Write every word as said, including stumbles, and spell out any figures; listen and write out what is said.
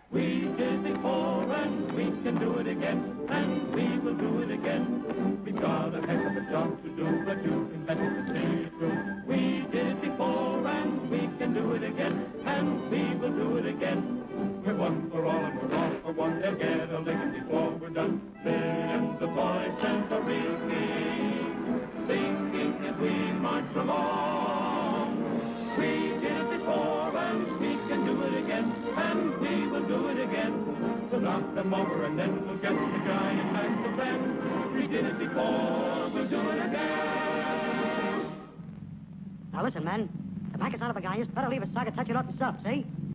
We did it before and we can do it again, and we will do it again. We've got a heck of a job to do, but you can bet it see it through. We did it before and we can do it again, and we will do it again. We're one for all and we're all for one. They'll get a licking before we're done. Millions of voices are ringing, singing as we march along. We did it before and we can do it again, and we will do it again. We'll knock them over and then we'll get the giant back to them. We did it before, we'll do it again. Now listen, men. The back is out of a guy. You better leave a socket touching off yourself, see?